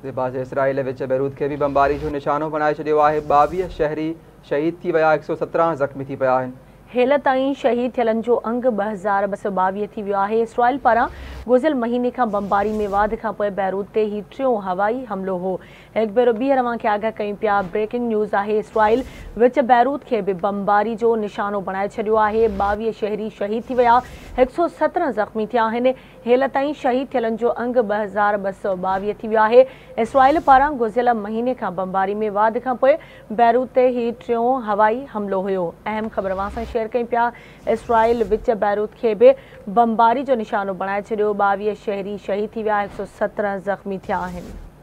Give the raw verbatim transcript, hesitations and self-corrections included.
बाज़ इसराइल विच बैरूत के भी बमबारी जो निशानो बनाए छॾियो आहे। ॿावीह शहरी शहीद थी विया, एक सौ सत्रहं ज़ख़्मी थी पिया आहिनि। हेल ताईं शहीद थियलनि जो अंग ॿ हज़ार ॿ सौ ॿावीह थी वियो आहे। इसराइल पारां गुज़िरियल महीने खां बमबारी में वाध खां पोइ बैरूत ते ही टियों हवाई हमलो हो। हिकु भेरो ॿीहर अवां खे आगाह कयूं पिया। ब्रेकिंग न्यूज़ आहे। इसराइल विच बैरूत खे बि बमबारी जो निशानो बणाए छॾियो आहे। ॿावीह शहरी शहीद थी विया, एक सौ सत्रहं ज़ख़्मी थिया आहिनि। हेल ताईं शहीद थियलनि जो अंग ॿ हज़ार ॿ सौ ॿावीह थी वियो आहे। इसराइल पारां गुज़िरियल महीने खां बमबारी में वाध खां पोइ बैरूत ते ही टियों हवाई हमलो हुयो। अहम ख़बर अवां सां शेयर कयूं पिया। इसराइल विच बैरूत खे बि बमबारी जो निशानो बणाए छॾियो। ॿावीह शहरी शहीद थी विया, एक सौ सत्रहं ज़ख़्मी थिया आहिनि।